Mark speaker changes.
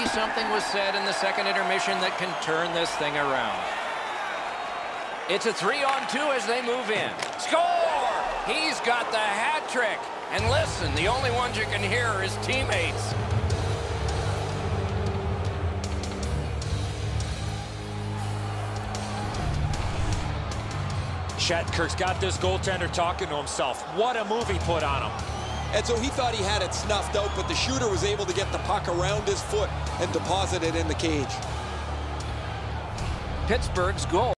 Speaker 1: something was said in the second intermission that can turn this thing around. It's a 3-on-2 as they move in. Score! He's got the hat trick. And listen, the only ones you can hear are his teammates.
Speaker 2: Shattenkirk's got this goaltender talking to himself. What a move he put on him.
Speaker 3: And so he thought he had it snuffed out, but the shooter was able to get the puck around his foot and deposit it in the cage.
Speaker 1: Pittsburgh's goal.